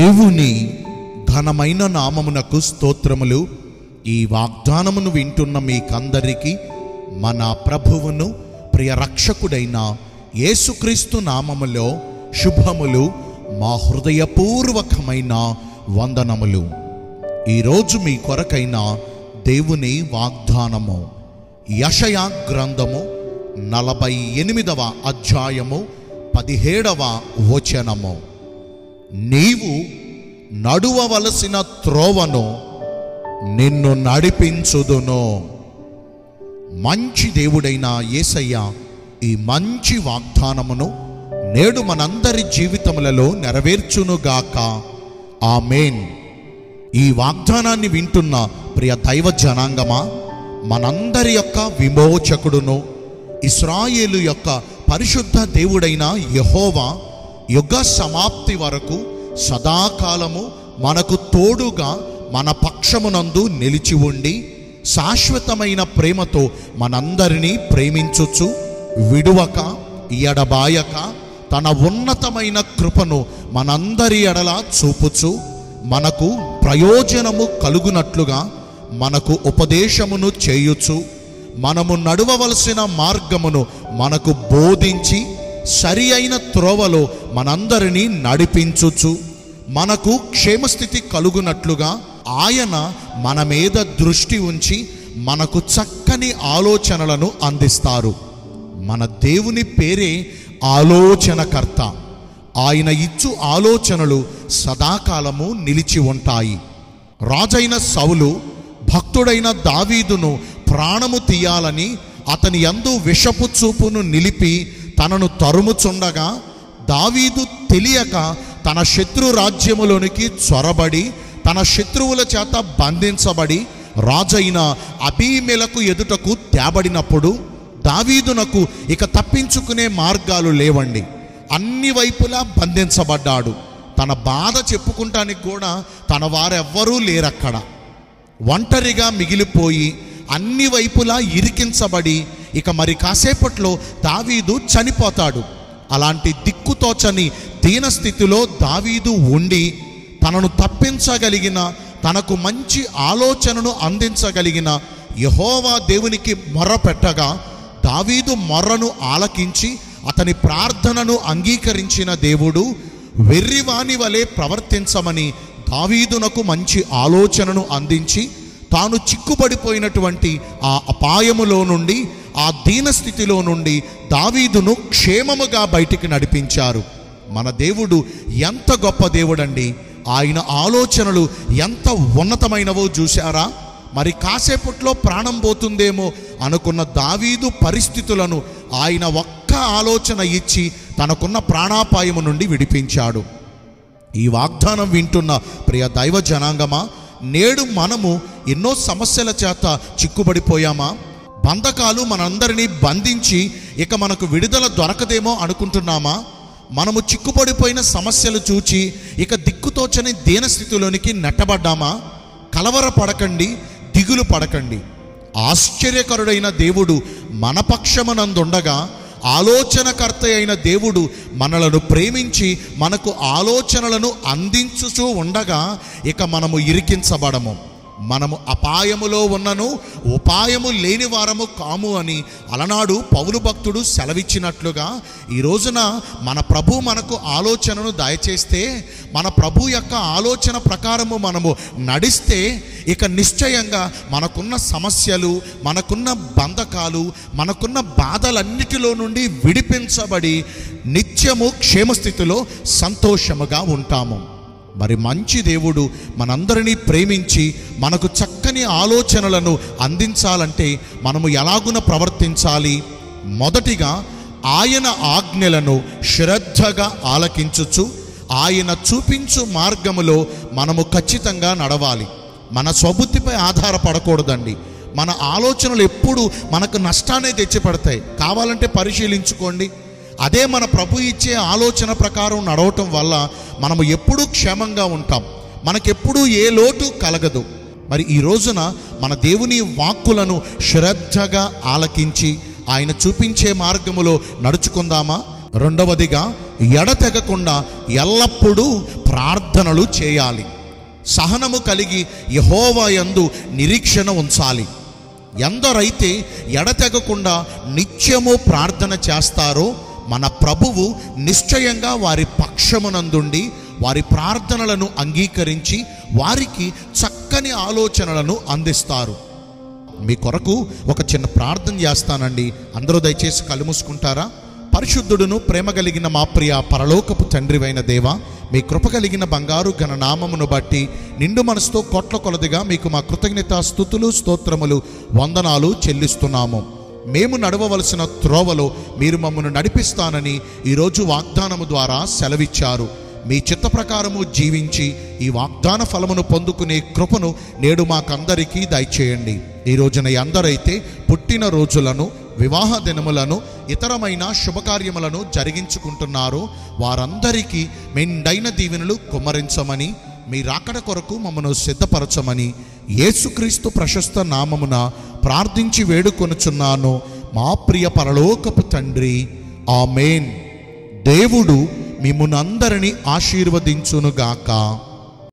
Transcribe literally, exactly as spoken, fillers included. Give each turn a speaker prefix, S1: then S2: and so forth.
S1: దేవుని ఘనమైన నామమునకు స్తోత్రములు. ఈ వాగ్దానమును వింటున్న మీకందరికీ మన ప్రభువును ప్రియ రక్షకుడైన యేసుక్రీస్తు నామములో శుభములు, మా హృదయపూర్వకమైన వందనములు. ఈరోజు మీ కొరకైన దేవుని వాగ్దానము యెషయా గ్రంథము నలభై ఎనిమిదవ అధ్యాయము పదిహేడవ వచనము. నీవు నడువవలసిన త్రోవను నిన్ను నడిపించుదును. మంచి దేవుడైన యేసయ్య ఈ మంచి వాగ్దానమును నేడు మనందరి జీవితములలో నెరవేర్చునుగాక. ఆమేన్. ఈ వాగ్దానాన్ని వింటున్న ప్రియ దైవ జనాంగమా, మనందరి యొక్క విమోచకుడును ఇశ్రాయేలు యొక్క పరిశుద్ధ దేవుడైన యెహోవా యుగ సమాప్తి వరకు సదాకాలము మనకు తోడుగా మన పక్షమునందు నిలిచి ఉండి శాశ్వతమైన ప్రేమతో మనందరినీ ప్రేమించుచు విడువక ఎడబాయక తన ఉన్నతమైన కృపను మనందరి ఎడల చూపుచు మనకు ప్రయోజనము కలుగునట్లుగా మనకు ఉపదేశమును చేయుచు మనము నడువవలసిన మార్గమును మనకు బోధించి సరి అయిన త్రోవలో మనందరినీ నడిపించుచు మనకు క్షేమస్థితి కలుగునట్లుగా ఆయన మన మీద దృష్టి ఉంచి మనకు చక్కని ఆలోచనలను అందిస్తారు. మన దేవుని పేరే ఆలోచనకర్త. ఆయన ఇచ్చు ఆలోచనలు సదాకాలము నిలిచి ఉంటాయి. రాజైన సౌలు భక్తుడైన దావీదును ప్రాణము తీయాలని అతని యందు విషపు చూపును నిలిపి తనను తరుముచుండగా దావీదు తెలియక తన శత్రు రాజ్యములోనికి చొరబడి తన శత్రువుల చేత బంధించబడి రాజైన అబీమెలకు ఎదుటకు తేబడినప్పుడు దావీదునకు ఇక తప్పించుకునే మార్గాలు లేవండి. అన్ని వైపులా బంధించబడ్డాడు. తన బాధ చెప్పుకుంటానికి కూడా తన వారెవ్వరూ లేరక్కడ. ఒంటరిగా మిగిలిపోయి అన్ని వైపులా ఇరికించబడి ఇక మరి కాసేపట్లో దావీదు చనిపోతాడు. అలాంటి దిక్కుతోచని దీనస్థితిలో దావీదు ఉండి తనను తప్పించగలిగిన, తనకు మంచి ఆలోచనను అందించగలిగిన యెహోవా దేవునికి మొర్ర పెట్టగా దావీదు మొర్రను ఆలకించి అతని ప్రార్థనను అంగీకరించిన దేవుడు వెర్రివాని వలె ప్రవర్తించమని దావీదునకు మంచి ఆలోచనను అందించి తాను చిక్కుబడిపోయినటువంటి ఆ అపాయములో నుండి, ఆ దీనస్థితిలో నుండి దావీదును క్షేమముగా బయటికి నడిపించారు. మన దేవుడు ఎంత గొప్ప దేవుడండి! ఆయన ఆలోచనలు ఎంత ఉన్నతమైనవో చూశారా? మరి కాసేపట్లో ప్రాణం పోతుందేమో అనుకున్న దావీదు పరిస్థితులను ఆయన ఒక్క ఆలోచన ఇచ్చి తనకున్న ప్రాణాపాయము నుండి విడిపించాడు. ఈ వాగ్దానం వింటున్న ప్రియ దైవ జనాంగమా, నేడు మనము ఎన్నో సమస్యల చేత చిక్కుబడిపోయామా? బంధకాలు మనందరినీ బంధించి ఇక మనకు విడుదల దొరకదేమో అనుకుంటున్నామా? మనము చిక్కుపడిపోయిన సమస్యలు చూచి ఇక దిక్కుతోచని దీనస్థితిలోనికి నెట్టబడ్డామా? కలవరపడకండి, దిగులు పడకండి. ఆశ్చర్యకరుడైన దేవుడు మన పక్షమునందుండగా ఆలోచనకర్త అయిన దేవుడు మనలను ప్రేమించి మనకు ఆలోచనలను అందించుచూ ఉండగా ఇక మనము ఇరికించబడము. మనము అపాయములో ఉన్నను ఉపాయము లేని వారము కాము అని అలనాడు పౌలు భక్తుడు సెలవిచ్చినట్లుగా ఈ రోజున మన ప్రభు మనకు ఆలోచనను దయచేస్తే, మన ప్రభు యొక్క ఆలోచన ప్రకారము మనము నడిస్తే ఇక నిశ్చయంగా మనకున్న సమస్యలు, మనకున్న బంధకాలు, మనకున్న బాధలన్నిటిలో నుండి విడిపించబడి నిత్యము క్షేమస్థితిలో సంతోషముగా ఉంటాము. మరి మంచి దేవుడు మనందరినీ ప్రేమించి మనకు చక్కని ఆలోచనలను అందించాలంటే మనము ఎలాగున ప్రవర్తించాలి? మొదటిగా ఆయన ఆజ్ఞలను శ్రద్ధగా ఆలకించుచు ఆయన చూపించు మార్గములో మనము ఖచ్చితంగా నడవాలి. మన స్వబుద్ధిపై ఆధారపడకూడదండి. మన ఆలోచనలు ఎప్పుడు మనకు నష్టాన్ని తెచ్చిపెడతాయి. కావాలంటే పరిశీలించుకోండి. అదే మన ప్రభు ఇచ్చే ఆలోచన ప్రకారం నడవటం వల్ల మనము ఎప్పుడూ క్షేమంగా ఉంటాం. మనకెప్పుడూ ఏ లోటు కలగదు. మరి ఈ రోజున మన దేవుని వాక్కులను శ్రద్ధగా ఆలకించి ఆయన చూపించే మార్గములో నడుచుకుందామా? రెండవదిగా ఎడతెగకుండా ఎల్లప్పుడూ ప్రార్థనలు చేయాలి. సహనము కలిగి యెహోవా యందు నిరీక్షణ ఉంచాలి. ఎందరైతే ఎడతెగకుండా నిత్యము ప్రార్థన చేస్తారో మన ప్రభువు నిశ్చయంగా వారి పక్షమునందుండి వారి ప్రార్థనలను అంగీకరించి వారికి చక్కని ఆలోచనలను అందిస్తారు. మీ కొరకు ఒక చిన్న ప్రార్థన చేస్తానండి. అందరూ దయచేసి కళ్ళు మూసుకుంటారా? పరిశుద్ధుడును ప్రేమ కలిగిన మా ప్రియ పరలోకపు తండ్రివైన దేవా, మీ కృప కలిగిన బంగారు ఘన నామమును బట్టి నిండు మనసుతో కోట్ల కొలదిగా మీకు మా కృతజ్ఞత స్తుతులు స్తోత్రములు వందనాలు చెల్లిస్తున్నాము. మేము నడవవలసిన త్రోవలో మీరు మమ్మను నడిపిస్తానని ఈరోజు వాగ్దానము ద్వారా సెలవిచ్చారు. మీ చిత్త ప్రకారము జీవించి ఈ వాగ్దాన ఫలమును పొందుకునే కృపను నేడు మాకందరికీ దయచేయండి. ఈ రోజున ఎందరైతే పుట్టిన రోజులను, వివాహ దినములను, ఇతరమైన శుభకార్యములను జరిగించుకుంటున్నారో వారందరికీ మెండైన దీవెనలు కుమ్మరించమని, మీ రాకడ కొరకు మమ్మను సిద్ధపరచమని యేసుక్రీస్తు ప్రశస్త నామమున ప్రార్థించి వేడుకొనుచున్నాను మా ప్రియ పరలోకపు తండ్రి. ఆమేన్. దేవుడు మిమ్మునందరినీ ఆశీర్వదించునుగాక.